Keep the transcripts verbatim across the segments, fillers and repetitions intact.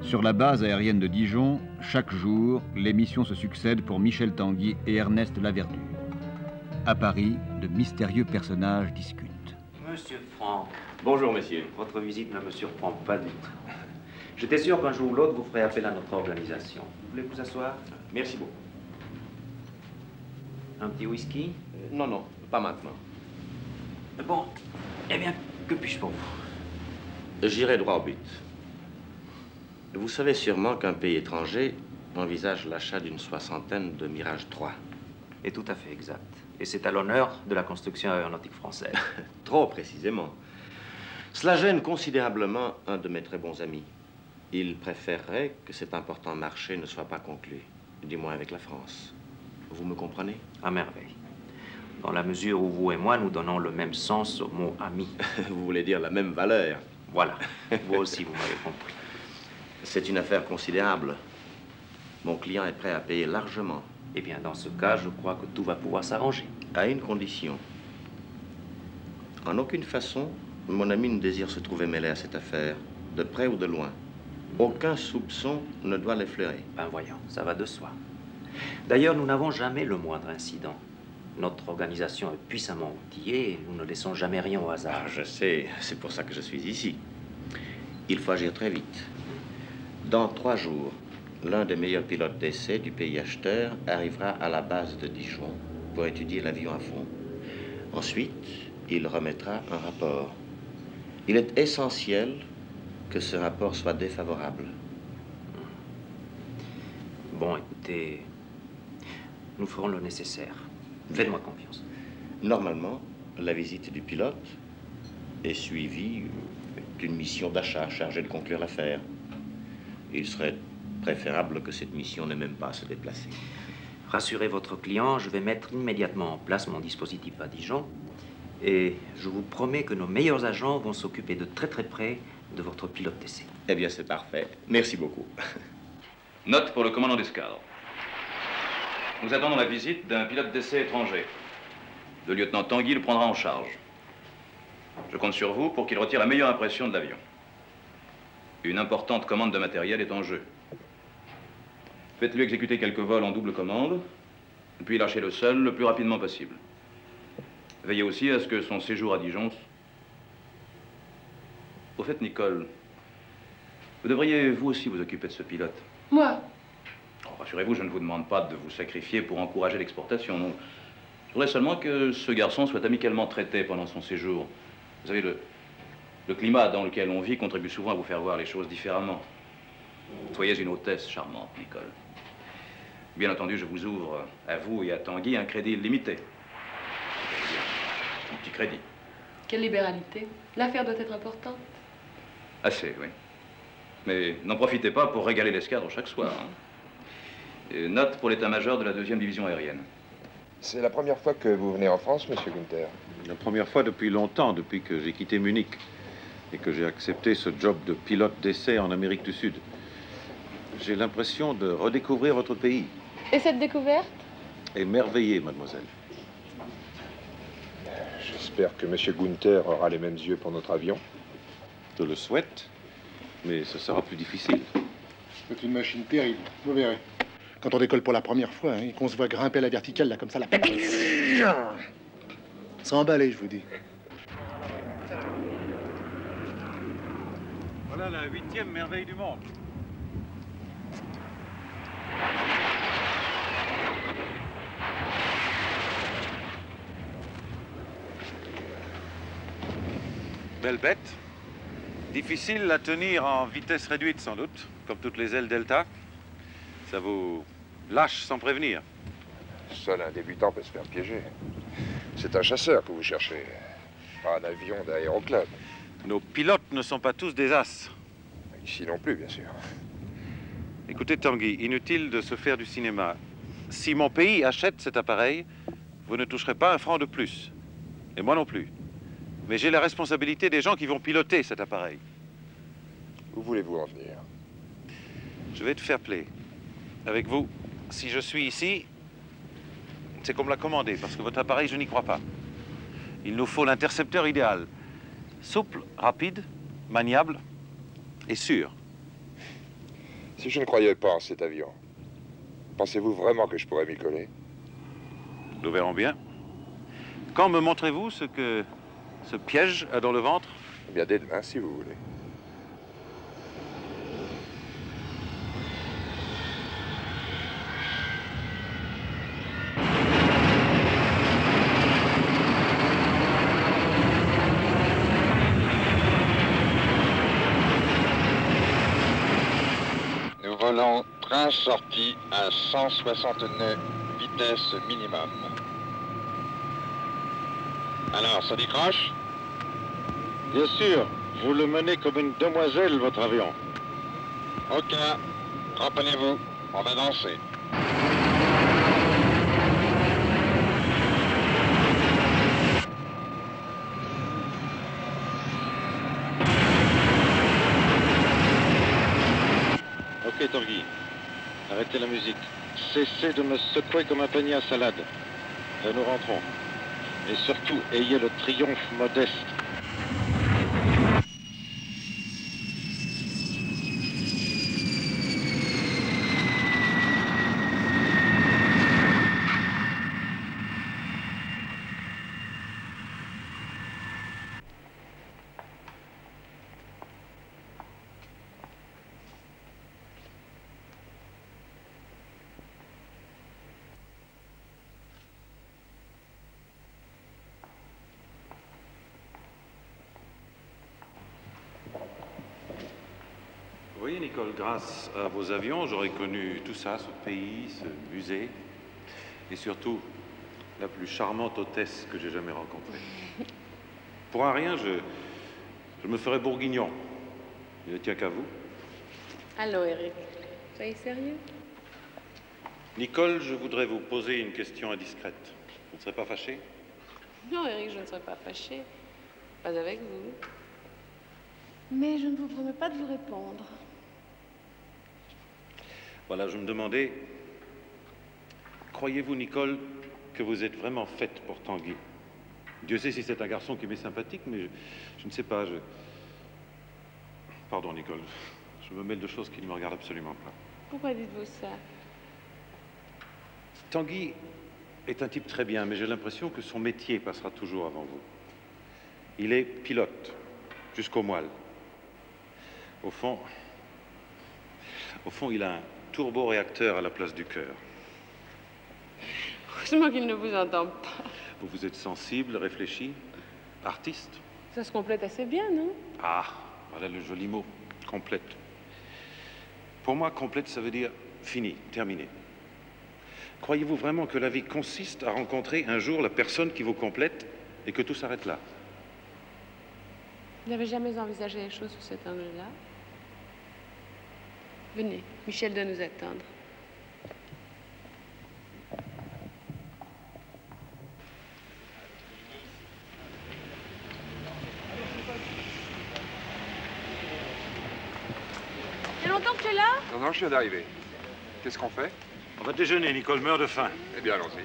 Sur la base aérienne de Dijon, chaque jour, les missions se succèdent pour Michel Tanguy et Ernest Laverdure. À Paris, de mystérieux personnages discutent. Monsieur Franck. Bonjour, messieurs. Votre visite ne me surprend pas du tout. J'étais sûr qu'un jour ou l'autre, vous ferez appel à notre organisation. Vous voulez vous asseoir? Merci beaucoup. Un petit whisky? Euh, non, non, pas maintenant. Bon, eh bien, que puis-je pour vous? J'irai droit au but. Vous savez sûrement qu'un pays étranger envisage l'achat d'une soixantaine de Mirage trois. Et tout à fait exact. Et c'est à l'honneur de la construction aéronautique française. Trop précisément. Cela gêne considérablement un de mes très bons amis. Il préférerait que cet important marché ne soit pas conclu, du moins avec la France. Vous me comprenez? À merveille. Dans la mesure où vous et moi, nous donnons le même sens au mot ami. Vous voulez dire la même valeur? Voilà. Vous aussi, vous m'avez compris. C'est une affaire considérable. Mon client est prêt à payer largement. Eh bien, dans ce cas, je crois que tout va pouvoir s'arranger. À une condition. En aucune façon, mon ami ne désire se trouver mêlé à cette affaire, de près ou de loin. Aucun soupçon ne doit l'effleurer. Ben voyons, ça va de soi. D'ailleurs, nous n'avons jamais le moindre incident. Notre organisation est puissamment outillée et nous ne laissons jamais rien au hasard. Ah, je sais, c'est pour ça que je suis ici. Il faut agir très vite. Dans trois jours, l'un des meilleurs pilotes d'essai du pays acheteur arrivera à la base de Dijon pour étudier l'avion à fond. Ensuite, il remettra un rapport. Il est essentiel que ce rapport soit défavorable. Bon, écoutez, nous ferons le nécessaire. Faites-moi confiance. Normalement, la visite du pilote est suivie d'une mission d'achat chargée de conclure l'affaire. Il serait préférable que cette mission n'ait même pas à se déplacer. Rassurez votre client, je vais mettre immédiatement en place mon dispositif à Dijon. Et je vous promets que nos meilleurs agents vont s'occuper de très très près de votre pilote d'essai. Eh bien, c'est parfait. Merci beaucoup. Note pour le commandant d'escadre. Nous attendons la visite d'un pilote d'essai étranger. Le lieutenant Tanguy le prendra en charge. Je compte sur vous pour qu'il retire la meilleure impression de l'avion. Une importante commande de matériel est en jeu. Faites-lui exécuter quelques vols en double commande, puis lâchez-le seul le plus rapidement possible. Veillez aussi à ce que son séjour à Dijon... Au fait, Nicole, vous devriez vous aussi vous occuper de ce pilote. Moi? Oh, rassurez-vous, je ne vous demande pas de vous sacrifier pour encourager l'exportation, non. Je voudrais seulement que ce garçon soit amicalement traité pendant son séjour. Vous savez, le, le climat dans lequel on vit contribue souvent à vous faire voir les choses différemment. Soyez une hôtesse charmante, Nicole. Bien entendu, je vous ouvre à vous et à Tanguy un crédit illimité. Un petit crédit. Quelle libéralité. L'affaire doit être importante. Assez, oui. Mais n'en profitez pas pour régaler l'escadre chaque soir. Hein. Et note pour l'état-major de la deuxième division aérienne. C'est la première fois que vous venez en France, monsieur Günther? La première fois depuis longtemps, depuis que j'ai quitté Munich et que j'ai accepté ce job de pilote d'essai en Amérique du Sud. J'ai l'impression de redécouvrir votre pays. Et cette découverte? Émerveillé, mademoiselle. J'espère que monsieur Günther aura les mêmes yeux pour notre avion. Je le souhaite, mais ce sera plus difficile. C'est une machine terrible, vous verrez. Quand on décolle pour la première fois, hein, et qu'on se voit grimper à la verticale, là, comme ça, là... Sans emballer, je vous dis. Voilà la huitième merveille du monde. Belle bête. Difficile à tenir en vitesse réduite, sans doute, comme toutes les ailes Delta. Ça vous lâche sans prévenir. Seul un débutant peut se faire piéger. C'est un chasseur que vous cherchez, pas un avion d'aéroclub. Nos pilotes ne sont pas tous des as. Ici non plus, bien sûr. Écoutez, Tanguy, inutile de se faire du cinéma. Si mon pays achète cet appareil, vous ne toucherez pas un franc de plus. Et moi non plus. Mais j'ai la responsabilité des gens qui vont piloter cet appareil. Où voulez-vous en venir? Je vais être fair-play. Avec vous, si je suis ici, c'est qu'on me l'a commandé, parce que votre appareil, je n'y crois pas. Il nous faut l'intercepteur idéal. Souple, rapide, maniable et sûr. Si je ne croyais pas en cet avion, pensez-vous vraiment que je pourrais m'y coller? Nous verrons bien. Quand me montrez-vous ce que ce piège a dans le ventre? Eh bien, dès demain, si vous voulez. Nous volons train sorti à cent soixante nœuds, vitesse minimum. Alors, ça décroche? Bien sûr, vous le menez comme une demoiselle, votre avion. Ok, reprenez-vous, on va danser. Ok, Tanguy, arrêtez la musique. Cessez de me secouer comme un panier à salade. Là, nous rentrons. Et surtout, ayez le triomphe modeste. Vous voyez, Nicole, grâce à vos avions, j'aurais connu tout ça, ce pays, ce musée, et surtout la plus charmante hôtesse que j'ai jamais rencontrée. Pour un rien, je, je me ferais bourguignon. Il ne tient qu'à vous. Allô, Eric. Soyez sérieux? Nicole, je voudrais vous poser une question indiscrète. Vous ne serez pas fâché? Non, Eric, je ne serai pas fâchée. Pas avec vous. Mais je ne vous promets pas de vous répondre. Voilà, je me demandais, croyez-vous, Nicole, que vous êtes vraiment faite pour Tanguy? Dieu sait si c'est un garçon qui m'est sympathique, mais je, je ne sais pas, je... Pardon, Nicole, je me mêle de choses qui ne me regardent absolument pas. Pourquoi dites-vous ça? Tanguy est un type très bien, mais j'ai l'impression que son métier passera toujours avant vous. Il est pilote, jusqu'au moelle. Au fond, au fond, il a un turboréacteur à la place du cœur. Heureusement qu'il ne vous entend pas. Vous, vous êtes sensible, réfléchi, artiste? Ça se complète assez bien, non? Ah, voilà le joli mot, complète. Pour moi, complète, ça veut dire fini, terminé. Croyez-vous vraiment que la vie consiste à rencontrer un jour la personne qui vous complète et que tout s'arrête là? Vous n'avez jamais envisagé les choses sous cet angle-là? Venez, Michel doit nous attendre. Il y a longtemps que tu es là? Non, non, je viens d'arriver. Qu'est-ce qu'on fait? On va déjeuner, Nicole meurt de faim. Eh bien, allons-y.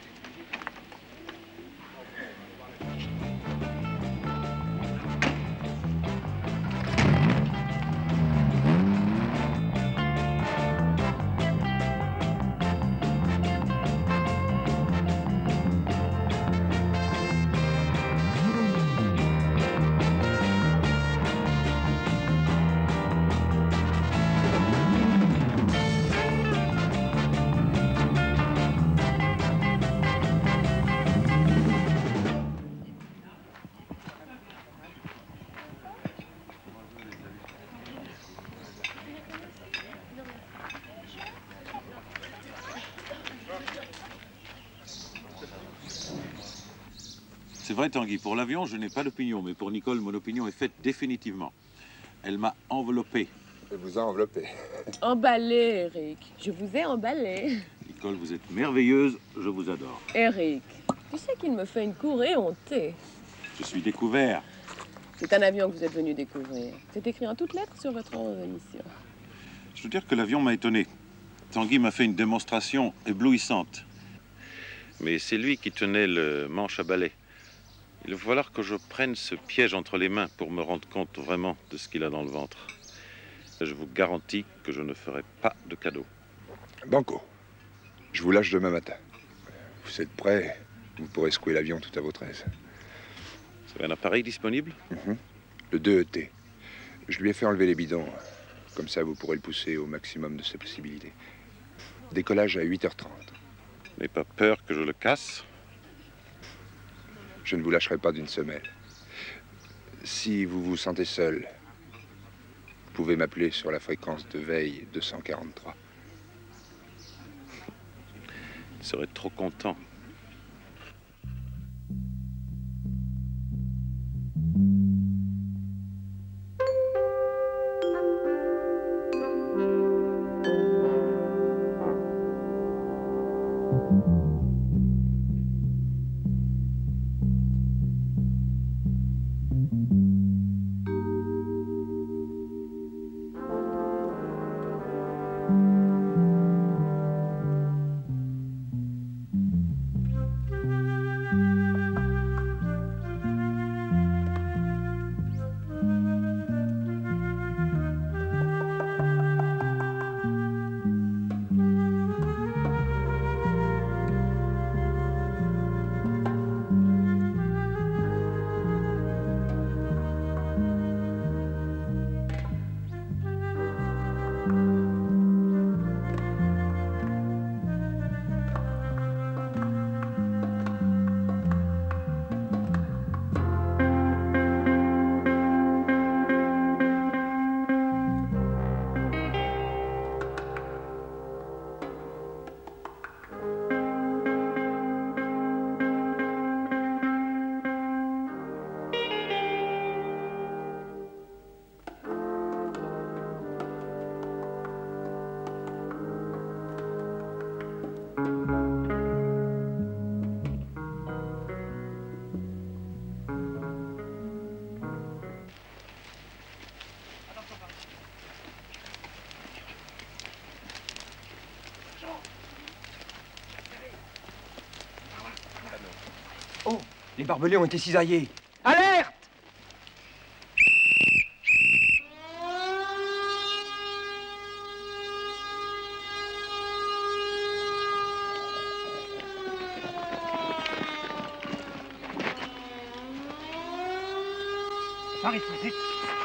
C'est vrai, Tanguy, pour l'avion, je n'ai pas d'opinion, mais pour Nicole, mon opinion est faite définitivement. Elle m'a enveloppé. Elle vous a enveloppé. Emballé, Eric. Je vous ai emballé. Nicole, vous êtes merveilleuse, je vous adore. Eric, tu sais qu'il me fait une cour éhontée. Je suis découvert. C'est un avion que vous êtes venu découvrir. C'est écrit en toutes lettres sur votre émission. Je veux dire que l'avion m'a étonné. Tanguy m'a fait une démonstration éblouissante. Mais c'est lui qui tenait le manche à balai. Il va falloir que je prenne ce piège entre les mains pour me rendre compte vraiment de ce qu'il a dans le ventre. Je vous garantis que je ne ferai pas de cadeau. Banco. Je vous lâche demain matin. Vous êtes prêts? Vous pourrez secouer l'avion tout à votre aise. Vous avez un appareil disponible? Mm-hmm. Le deux E T. Je lui ai fait enlever les bidons. Comme ça, vous pourrez le pousser au maximum de ses possibilités. Décollage à huit heures trente. Vous n'avez pas peur que je le casse? Je ne vous lâcherai pas d'une semelle. Si vous vous sentez seul, vous pouvez m'appeler sur la fréquence de veille deux cent quarante-trois. Je serais trop content. Oh, les barbelés ont été cisaillés. Alerte! Marie, vite.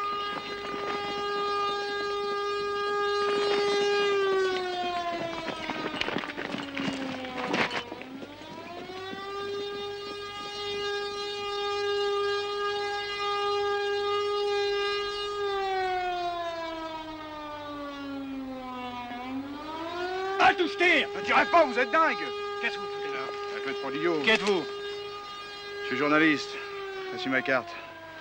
Ah, touche tir! Ne tirez pas, vous êtes dingue! Qu'est-ce que vous foutez là? Un peu trop d'idiot. Qui êtes-vous? Je suis journaliste. Voici ma carte.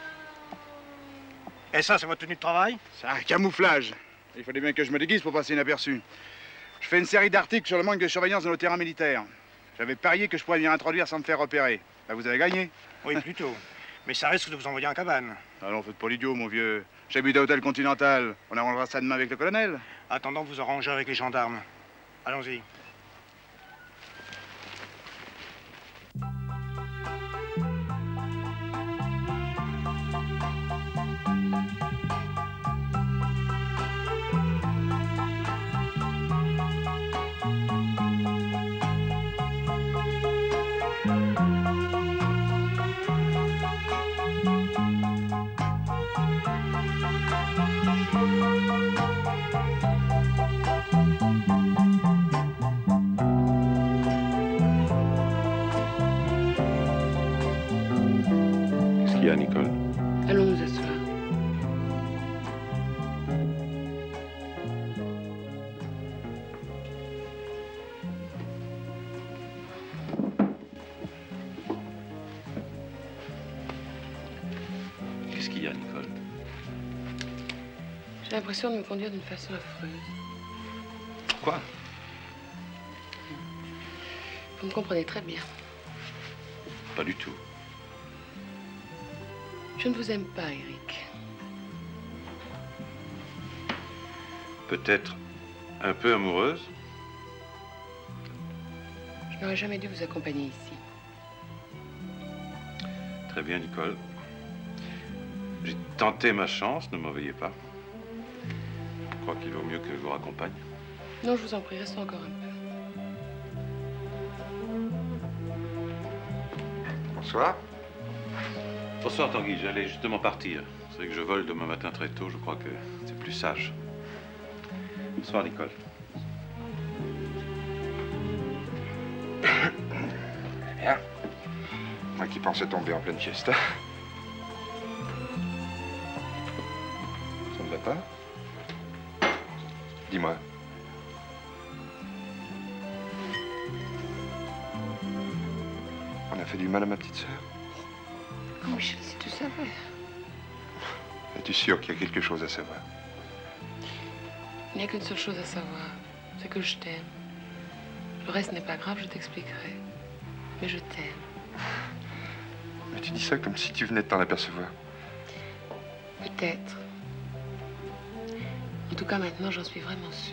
Et ça, c'est votre tenue de travail? C'est un camouflage. Il fallait bien que je me déguise pour passer inaperçu. Je fais une série d'articles sur le manque de surveillance dans nos terrains militaires. J'avais parié que je pourrais venir introduire sans me faire repérer. Là, vous avez gagné. Oui, plutôt. Mais ça risque de vous envoyer en cabane. Allons, faites pas l'idiot, mon vieux. J'habite à Hôtel Continental. On arrangera ça demain avec le colonel. Attendant que vous arrangez avec les gendarmes. Allons-y. Nicole. Allons nous asseoir. Qu'est-ce qu'il y a, Nicole? J'ai l'impression de me conduire d'une façon affreuse. Pourquoi? Vous me comprenez très bien. Pas du tout. Je ne vous aime pas, Eric. Peut-être un peu amoureuse? Je n'aurais jamais dû vous accompagner ici. Très bien, Nicole. J'ai tenté ma chance, ne m'en veuillez pas. crois qu'il vaut mieux que je vous raccompagne. Non, je vous en prie, restez encore un peu. Bonsoir. Bonsoir, Tanguy. J'allais justement partir. C'est vrai que je vole demain matin très tôt. Je crois que c'est plus sage. Bonsoir, Nicole. Bien. Moi qui pensais tomber en pleine fiesta. Ça ne va pas? Dis-moi. On a fait du mal à ma petite sœur? Oh, Michel, si tu savais. Es-tu sûr qu'il y a quelque chose à savoir? Il n'y a qu'une seule chose à savoir, c'est que je t'aime. Le reste n'est pas grave, je t'expliquerai. Mais je t'aime. Mais tu dis ça comme si tu venais de t'en apercevoir. Peut-être. En tout cas, maintenant, j'en suis vraiment sûre.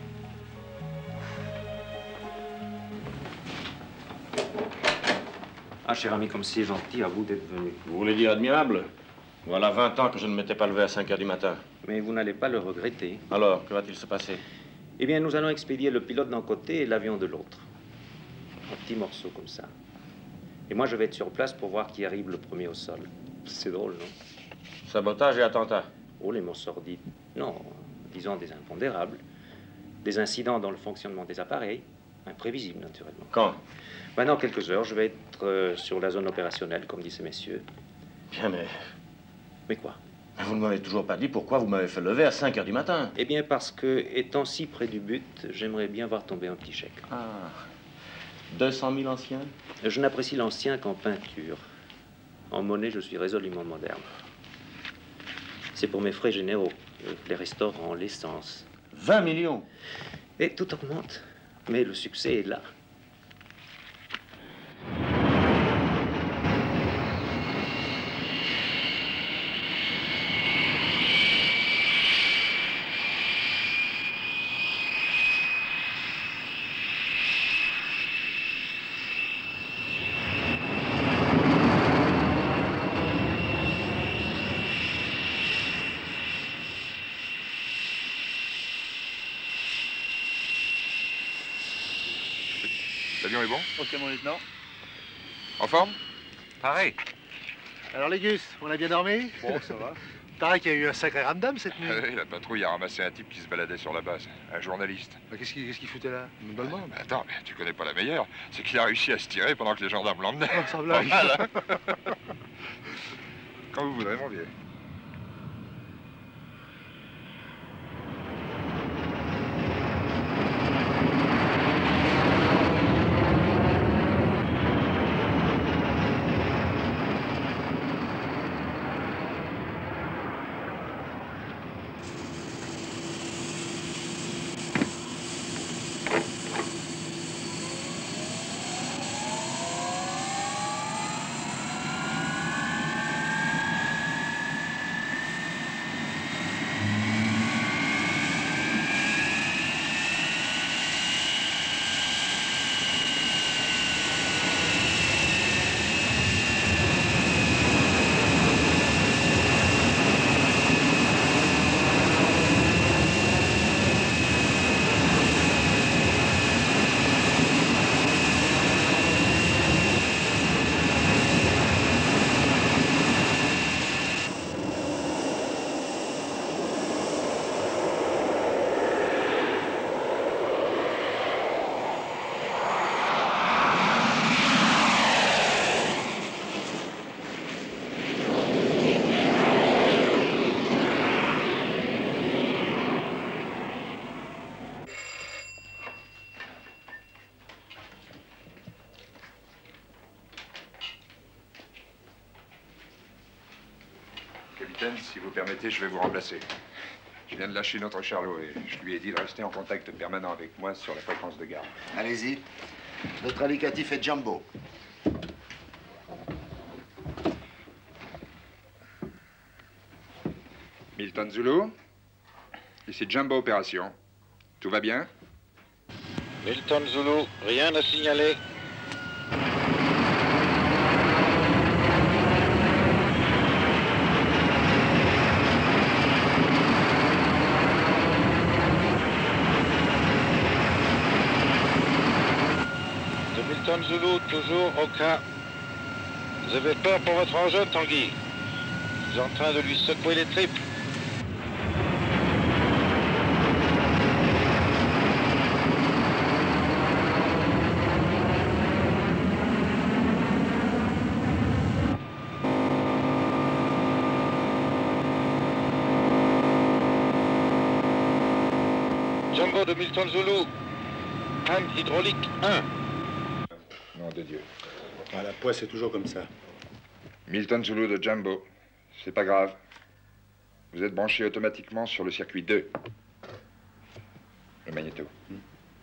Ah, cher ami, comme c'est gentil à vous d'être venu. Vous voulez dire admirable? Voilà vingt ans que je ne m'étais pas levé à cinq heures du matin. Mais vous n'allez pas le regretter. Alors, que va-t-il se passer? Eh bien, nous allons expédier le pilote d'un côté et l'avion de l'autre. Un petit morceau comme ça. Et moi, je vais être sur place pour voir qui arrive le premier au sol. C'est drôle, non? Sabotage et attentat. Oh, les mots sordides. Non, disons des impondérables. Des incidents dans le fonctionnement des appareils. Imprévisibles, naturellement. Quand? Maintenant, quelques heures, je vais être euh, sur la zone opérationnelle, comme disent ces messieurs. Bien, mais... Mais quoi? Vous ne m'avez toujours pas dit pourquoi vous m'avez fait lever à cinq heures du matin. Eh bien, parce que, étant si près du but, j'aimerais bien voir tomber un petit chèque. Ah. deux cent mille anciens? Je n'apprécie l'ancien qu'en peinture. En monnaie, je suis résolument moderne. C'est pour mes frais généraux, les restaurants, l'essence. vingt millions? Et tout augmente. Mais le succès est là. L'avion est bon? Ok, mon lieutenant. En forme? Pareil. Alors, les Gus, on a bien dormi? Bon, ça va. Pareil qu'il y a eu un sacré ramdam cette nuit. Euh, la patrouille a ramassé un type qui se baladait sur la base, un journaliste. Bah, Qu'est-ce qu'il qu'est-ce qu'il foutait là? Une bonne bande? Mais attends, mais tu connais pas la meilleure. C'est qu'il a réussi à se tirer pendant que les gendarmes l'emmenaient. Oh, sans blague. Pas mal, hein? Quand vous voudrez, mon vieux. Capitaine, si vous permettez, je vais vous remplacer. Je viens de lâcher notre Charlot et je lui ai dit de rester en contact permanent avec moi sur la fréquence de garde. Allez-y. Notre indicatif est Jumbo. Milton Zulu, ici Jumbo Opération. Tout va bien? Milton Zulu, rien à signaler. Milton Zulu, toujours au cas. Vous avez peur pour votre engin, Tanguy? Vous êtes en train de lui secouer les tripes. Jumbo de Milton Zulu, panne hydraulique un. Nom de Dieu. Ah, la poisse, c'est toujours comme ça. Milton Zulu de Jumbo. C'est pas grave. Vous êtes branché automatiquement sur le circuit deux. Le magnéto. Hmm.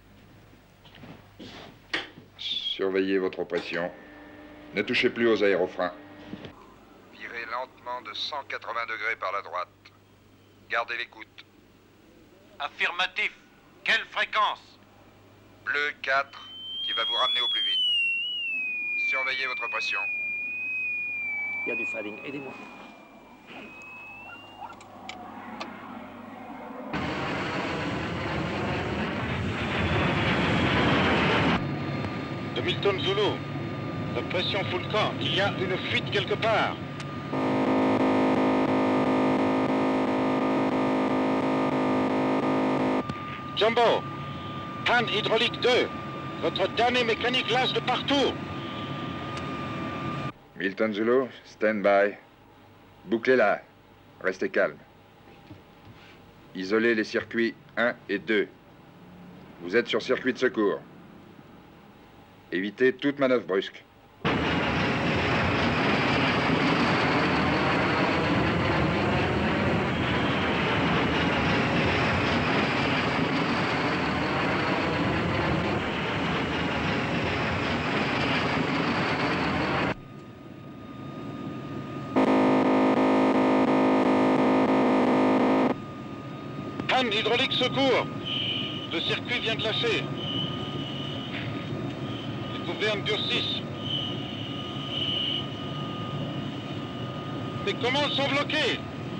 Surveillez votre pression. Ne touchez plus aux aérofreins. Virez lentement de cent quatre-vingts degrés par la droite. Gardez l'écoute. Affirmatif. Quelle fréquence? Bleu quatre, qui va vous ramener au plus vite. Surveillez votre pression. Il y a du fading, aidez-moi. De Milton Zulu, la pression full camp, il y a une fuite quelque part. Jumbo, panne hydraulique deux. Votre dernier mécanique lâche de partout. Milton Zulu, stand by. Bouclez-la. Restez calme. Isolez les circuits un et deux. Vous êtes sur circuit de secours. Évitez toute manœuvre brusque. Panne hydraulique secours. Le circuit vient de lâcher. Les gouvernes durcissent. Les commandes sont bloquées.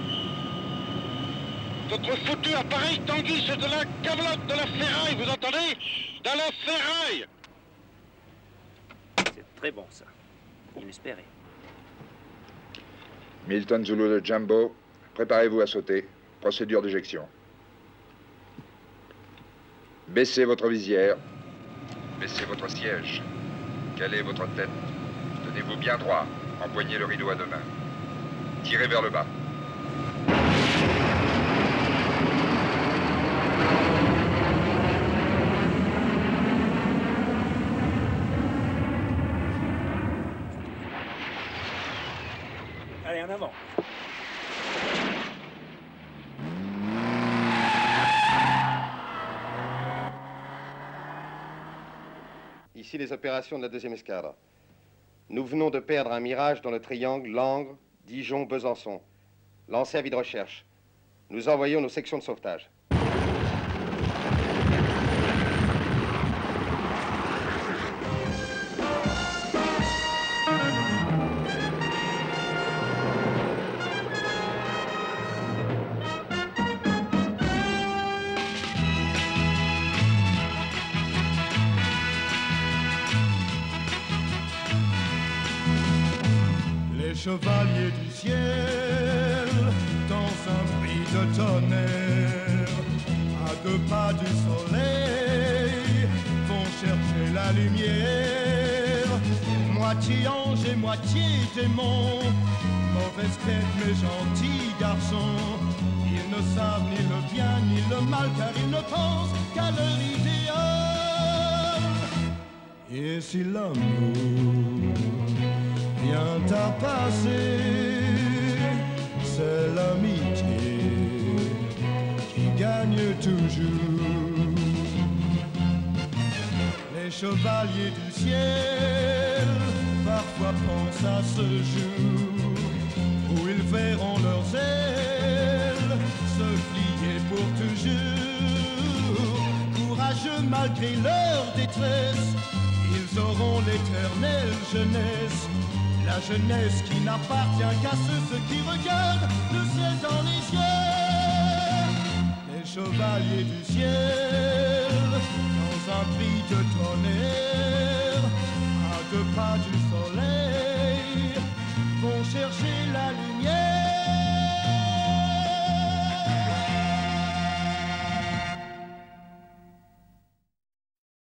Votre foutu appareil Tanguy, c'est de la cavalotte, de la ferraille, vous entendez? De la ferraille. C'est très bon, ça. Inespéré. Milton Zulu de Jumbo, préparez-vous à sauter. Procédure d'éjection. Baissez votre visière. Baissez votre siège. Calez votre tête. Tenez-vous bien droit. Empoignez le rideau à deux mains. Tirez vers le bas. Allez, en avant. Ici les opérations de la deuxième escadre. Nous venons de perdre un mirage dans le triangle Langres, Dijon, Besançon. Lancé à vide recherche. Nous envoyons nos sections de sauvetage. Chevalier du ciel, dans un bris de tonnerre, à deux pas du soleil, vont chercher la lumière. Moitié ange et moitié démon, mauvaise tête mais gentil garçon. Ils ne savent ni le bien ni le mal, car ils ne pensent qu'à leur idéal. Et si l'amour vient à passer, c'est l'amitié qui gagne toujours. Les chevaliers du ciel parfois pensent à ce jour où ils verront leurs ailes se plier pour toujours. Courageux malgré leur détresse, ils auront l'éternelle jeunesse. La jeunesse qui n'appartient qu'à ceux, ceux qui regardent le ciel dans les yeux. Les chevaliers du ciel, dans un prix de tonnerre,